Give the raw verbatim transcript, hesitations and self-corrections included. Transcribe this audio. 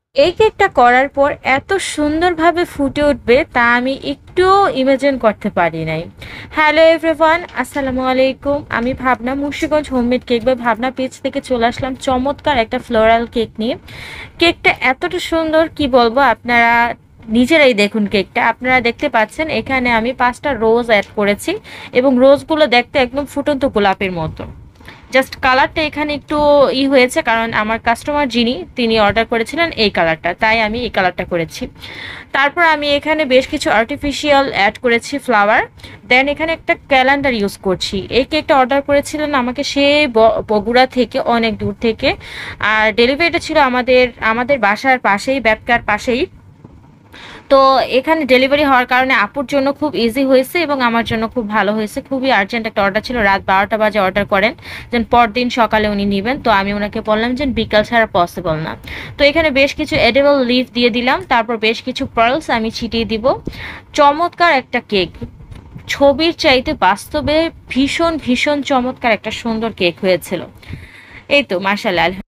এই কেকটা করার পর এত সুন্দরভাবে ফুটে উঠবে তা আমি একটুও ইমাজিন করতে পারি নাই। হ্যালো এভরিওয়ান, আসসালামু আলাইকুম। আমি ভাবনা মুন্সিগঞ্জ হোমমেড কেক বা ভাবনা পেজ থেকে চলে আসলাম চমৎকার একটা ফ্লোরাল কেক নিয়ে। কেকটা এতটা সুন্দর কি বলবো, আপনারা নিজেরাই দেখুন। কেকটা আপনারা দেখতে পাচ্ছেন, এখানে আমি পাঁচটা রোজ অ্যাড করেছি এবং রোজগুলো দেখতে একদম ফুটন্ত গোলাপের মতো। জাস্ট কালারটা এখানে একটু ই হয়েছে, কারণ আমার কাস্টমার যিনি তিনি অর্ডার করেছিলেন এই কালারটা, তাই আমি এই কালারটা করেছি। তারপর আমি এখানে বেশ কিছু আর্টিফিশিয়াল অ্যাড করেছি ফ্লাওয়ার। দেন এখানে একটা ক্যালেন্ডার ইউজ করছি। এই কেকটা অর্ডার করেছিলেন আমাকে সে বগুড়া থেকে, অনেক দূর থেকে। আর ডেলিভারিটা ছিল আমাদের আমাদের বাসার পাশেই, ব্যাপকার পাশেই। তো এখানে ডেলিভারি হওয়ার কারণে আপুর জন্য খুব ইজি হয়েছে এবং আমার জন্য খুব ভালো হয়েছে। খুবই আর্জেন্ট একটা অর্ডার ছিল, রাত বারোটা বাজে অর্ডার করেন, যেন পরদিন সকালে উনি নেবেন। তো আমি ওনাকে বললাম যে বিকাল ছাড়া পসিবল না। তো এখানে বেশ কিছু এডিবল লিফ দিয়ে দিলাম, তারপর বেশ কিছু পার্লস আমি ছিটিয়ে দিব। চমৎকার একটা কেক, ছবির চাইতে বাস্তবে ভীষণ ভীষণ চমৎকার একটা সুন্দর কেক হয়েছিল। এই তো মাশাআল্লাহ।